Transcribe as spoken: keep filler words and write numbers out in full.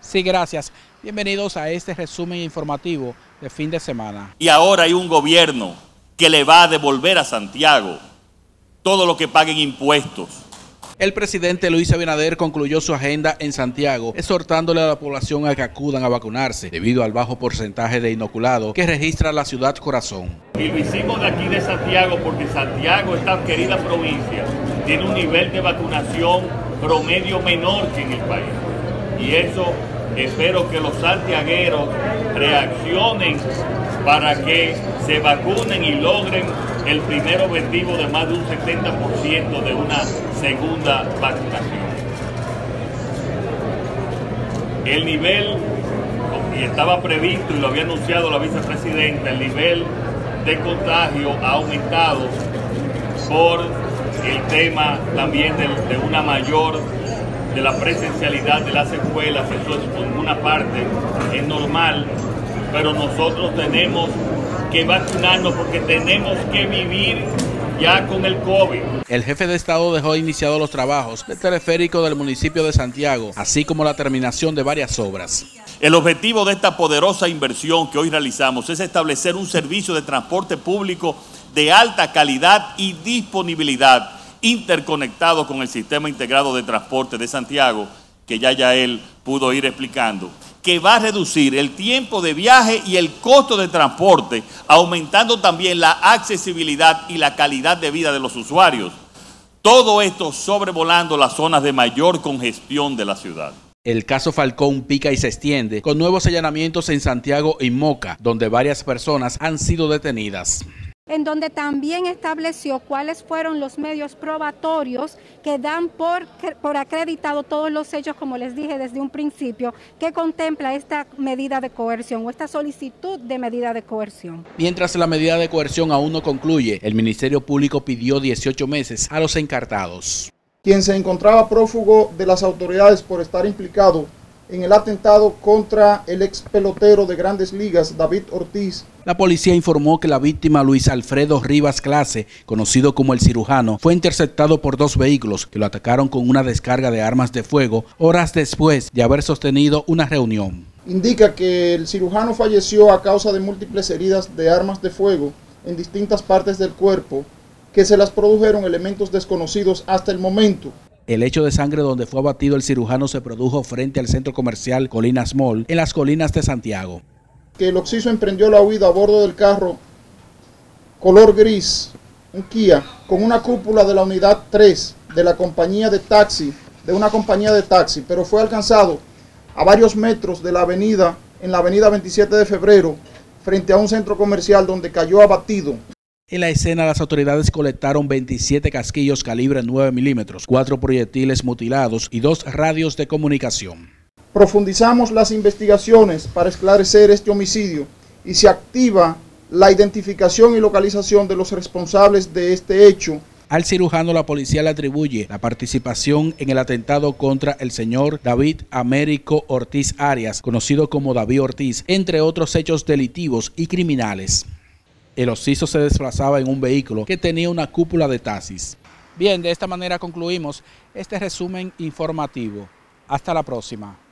Sí, gracias. Bienvenidos a este resumen informativo de fin de semana. Y ahora hay un gobierno que le va a devolver a Santiago todo lo que paguen impuestos. El presidente Luis Abinader concluyó su agenda en Santiago, exhortándole a la población a que acudan a vacunarse, debido al bajo porcentaje de inoculados que registra la ciudad corazón. Y lo hicimos de aquí de Santiago porque Santiago, esta querida provincia, tiene un nivel de vacunación promedio menor que en el país. Y eso espero que los santiagueros reaccionen para que se vacunen y logren el primer objetivo de más de un setenta por ciento de una segunda vacunación. El nivel, y estaba previsto y lo había anunciado la vicepresidenta, el nivel de contagio ha aumentado por el tema también de, de una mayor, de la presencialidad de las escuelas. Eso es por una parte, es normal, pero nosotros tenemos que vacunarnos porque tenemos que vivir ya con el COVID. El jefe de Estado dejó iniciados los trabajos del teleférico del municipio de Santiago, así como la terminación de varias obras. El objetivo de esta poderosa inversión que hoy realizamos es establecer un servicio de transporte público de alta calidad y disponibilidad, interconectado con el Sistema Integrado de Transporte de Santiago, que ya ya él pudo ir explicando, que va a reducir el tiempo de viaje y el costo de transporte, aumentando también la accesibilidad y la calidad de vida de los usuarios. Todo esto sobrevolando las zonas de mayor congestión de la ciudad. El caso Falcón pica y se extiende, con nuevos allanamientos en Santiago y Moca, donde varias personas han sido detenidas. En donde también estableció cuáles fueron los medios probatorios que dan por, por acreditado todos los hechos, como les dije desde un principio, que contempla esta medida de coerción o esta solicitud de medida de coerción. Mientras la medida de coerción aún no concluye, el Ministerio Público pidió dieciocho meses a los encartados. Quien se encontraba prófugo de las autoridades por estar implicado en el atentado contra el ex pelotero de Grandes Ligas, David Ortiz. La policía informó que la víctima, Luis Alfredo Rivas Clase, conocido como El Cirujano, fue interceptado por dos vehículos que lo atacaron con una descarga de armas de fuego horas después de haber sostenido una reunión. Indica que el cirujano falleció a causa de múltiples heridas de armas de fuego en distintas partes del cuerpo, que se las produjeron elementos desconocidos hasta el momento. El hecho de sangre donde fue abatido el cirujano se produjo frente al centro comercial Colinas Mall, en las colinas de Santiago. Que el occiso emprendió la huida a bordo del carro color gris, un Kia, con una cúpula de la unidad tres de la compañía de taxi, de una compañía de taxi, pero fue alcanzado a varios metros de la avenida, en la avenida veintisiete de febrero, frente a un centro comercial donde cayó abatido. En la escena, las autoridades colectaron veintisiete casquillos calibre nueve milímetros, cuatro proyectiles mutilados y dos radios de comunicación. Profundizamos las investigaciones para esclarecer este homicidio y se activa la identificación y localización de los responsables de este hecho. Al cirujano la policía le atribuye la participación en el atentado contra el señor David Américo Ortiz Arias, conocido como David Ortiz, entre otros hechos delictivos y criminales. El occiso se desplazaba en un vehículo que tenía una cúpula de taxis. Bien, de esta manera concluimos este resumen informativo. Hasta la próxima.